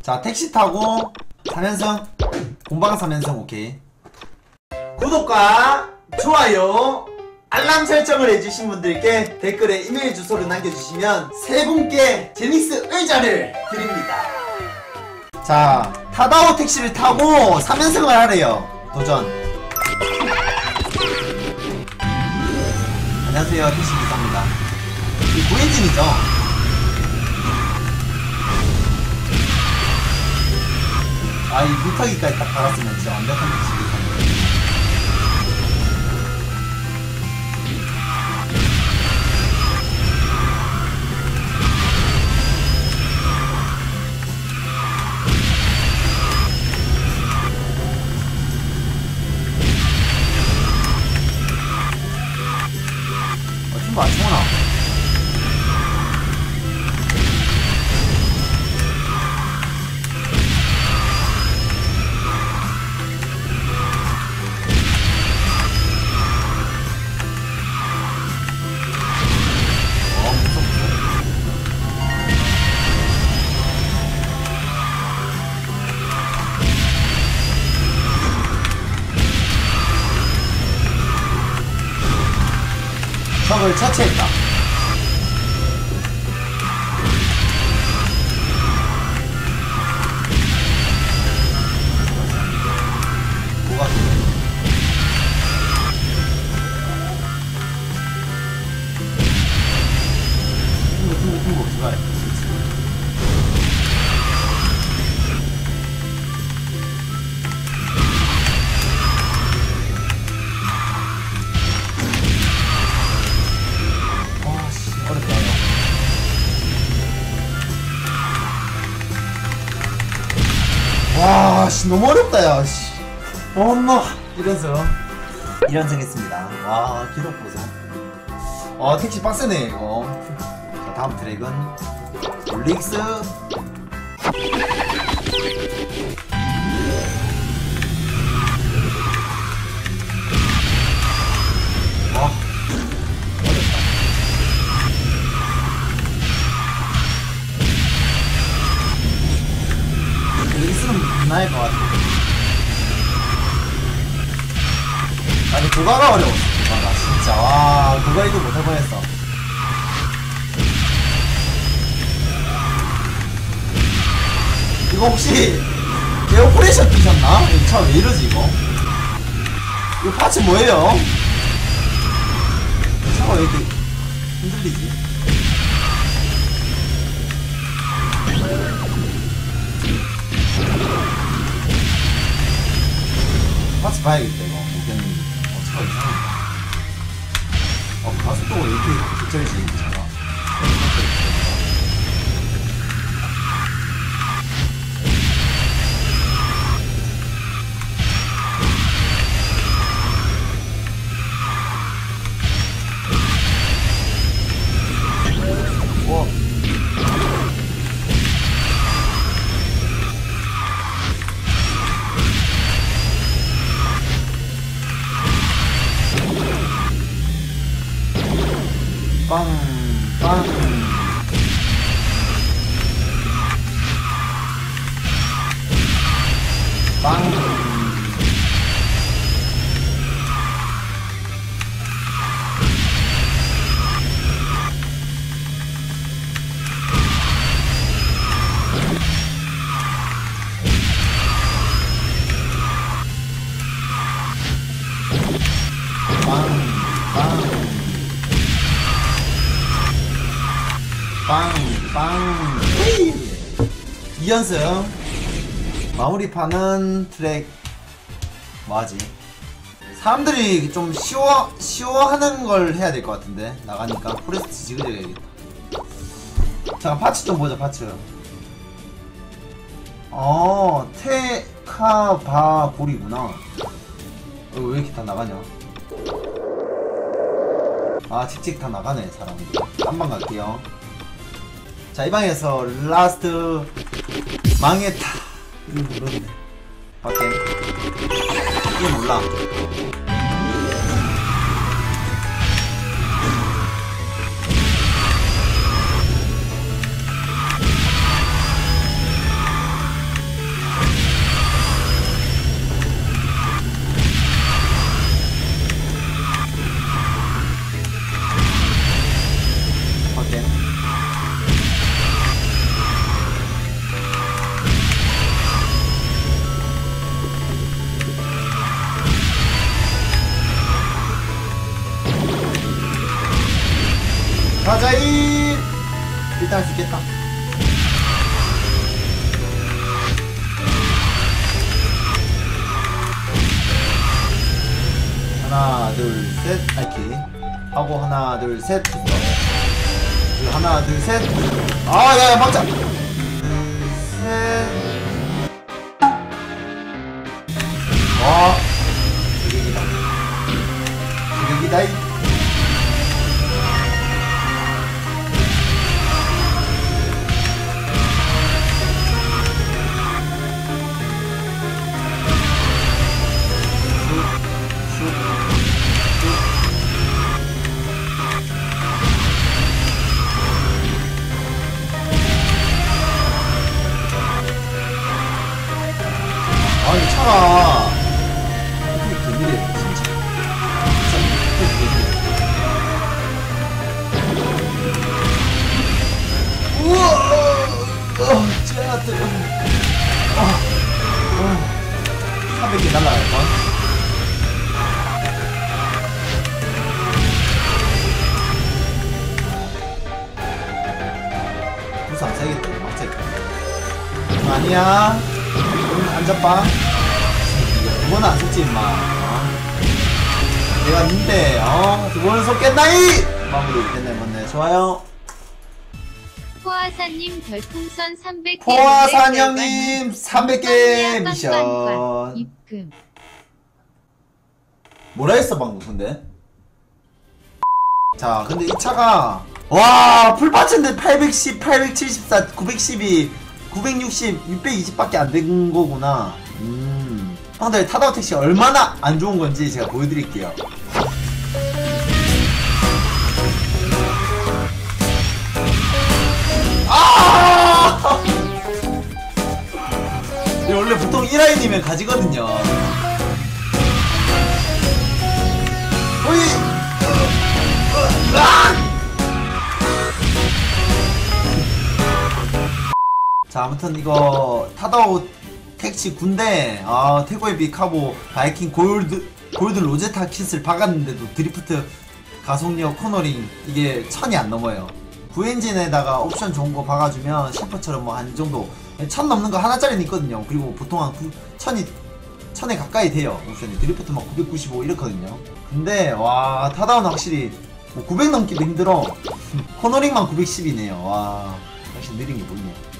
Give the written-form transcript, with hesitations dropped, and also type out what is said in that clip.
자, 택시 타고 3연승 공방 3연승. 오케이. 구독과 좋아요 알람 설정을 해주신 분들께 댓글에 이메일 주소를 남겨주시면 세 분께 제닉스 의자를 드립니다. 자, 타다오 택시를 타고 3연승을 하래요. 도전. 안녕하세요, 택시기사입니다. 이 구엔진이죠. 아, 이 물타기까지 딱 달았으면 진짜 완벽한 택시기사입니다. 팀도 안 치구나. 적을 처치했다. 뭐가 그래? 튕고 들어가야 돼. 와, 씨, 너무 어렵다, 야, 씨. 엄마. 1연승 했습니다. 와, 기록 보소. 택시 빡세네, 이거. 자, 다음 트랙은 올릭스. 와, 어렵다. 올릭스는 나을 것 같아. 아니, 도가가 어려웠어. 도가가 진짜. 와, 도가이도 못할 뻔했어. 이거 혹시 에어프레셔 끼셨나? 이 차 왜 이러지 이거? 이거 파츠 뭐예요? 차가 왜 이렇게 흔들리지? 파츠 봐야겠다 이거. 차가 이상하다. 가속도가 왜 이렇게 급절지 차가. 빵, 빵. 빵. 빵. 2연승. 마무리판은 트랙 뭐하지? 사람들이 좀 쉬워하는 걸 해야 될 것 같은데. 나가니까 포레스트 지그재그야겠다. 잠깐 파츠 좀 보자. 파츠. 테카바골이구나. 왜 이렇게 다 나가냐? 아, 직직 다 나가네 사람들. 한방 갈게요. 자, 이 방에서 라스트 망했다. 이거 모르네. 밖에 이게 몰라. 가자이. 일단 할 수 있겠다. 하나 둘셋 알키 하고 하나 둘셋 하나 둘셋 아 야야 막자 둘셋 와 주객이다 주객이다이 아니 차가 어떻게 그늘에 진짜 우와 쟤한테 300개 날라갈까? 부상 세겠다 막자 아니야 앉아봐. 두 번은 안 썼지 임마. 내가 는데 두 번은 썼겠나이. 마무리 됐네 맞네. 좋아요. 포화사님 별풍선 300개. 포화산 형님 300개 미션. 입금. 뭐라 했어 방금 근데? 자 근데 이 차가 와 풀파츠인데 810, 874, 912 960, 620밖에 안 된 거구나. 형들 타다오 택시 얼마나 안 좋은 건지 제가 보여드릴게요. 아! 원래 보통 1라인이면 가지거든요. 어이! 자 아무튼 이거 타다오 택시 군대 태고의 비카보 바이킹 골드 로제타 킷을 박았는데도 드리프트 가속력 코너링 이게 1000이 안 넘어요. 구엔진에다가 옵션 좋은 거 박아주면 셰퍼처럼 뭐 한 정도 1000 넘는 거 하나짜리는 있거든요. 그리고 보통 한 1000에 가까이 돼요. 옵션이 드리프트 막 995 이렇거든요. 근데 와 타다오는 확실히 뭐 900 넘기도 힘들어. 코너링만 910이네요. 와 확실히 느린 게 보이네요.